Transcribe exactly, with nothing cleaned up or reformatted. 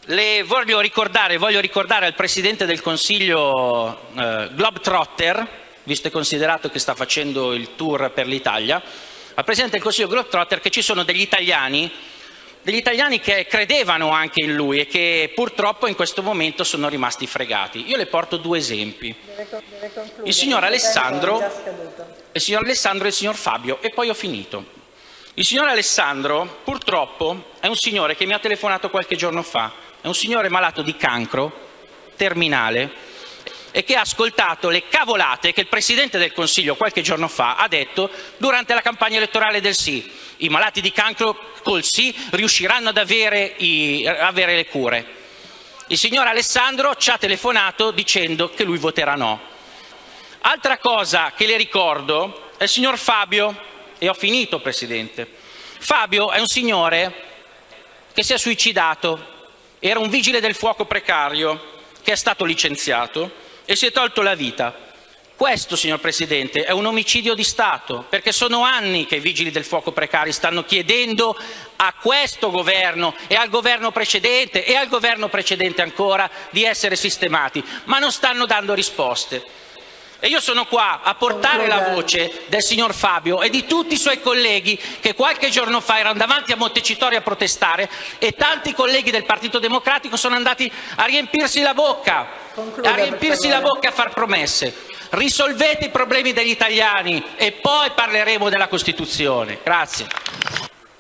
Le voglio ricordare, voglio ricordare al Presidente del Consiglio eh, Globetrotter, visto e considerato che sta facendo il tour per l'Italia, al Presidente del Consiglio Globetrotter che ci sono degli italiani, degli italiani che credevano anche in lui e che purtroppo in questo momento sono rimasti fregati. Io le porto due esempi. Deve, deve concludere, il signor Alessandro, il, il signor Alessandro e il signor Fabio, e poi ho finito. Il signor Alessandro purtroppo è un signore che mi ha telefonato qualche giorno fa, è un signore malato di cancro terminale e che ha ascoltato le cavolate che il Presidente del Consiglio qualche giorno fa ha detto durante la campagna elettorale del sì. I malati di cancro col sì riusciranno ad avere, i, avere le cure. Il signor Alessandro ci ha telefonato dicendo che lui voterà no. Altra cosa che le ricordo è il signor Fabio, e ho finito, Presidente. Fabio è un signore che si è suicidato, era un vigile del fuoco precario che è stato licenziato e si è tolto la vita. Questo, signor Presidente, è un omicidio di Stato, perché sono anni che i vigili del fuoco precari stanno chiedendo a questo governo e al governo precedente e al governo precedente ancora di essere sistemati, ma non stanno dando risposte. E io sono qua a portare la voce del signor Fabio e di tutti i suoi colleghi che qualche giorno fa erano davanti a Montecitorio a protestare, e tanti colleghi del Partito Democratico sono andati a riempirsi la bocca, Concluda, a riempirsi la bocca e a far promesse. Risolvete i problemi degli italiani e poi parleremo della Costituzione. Grazie.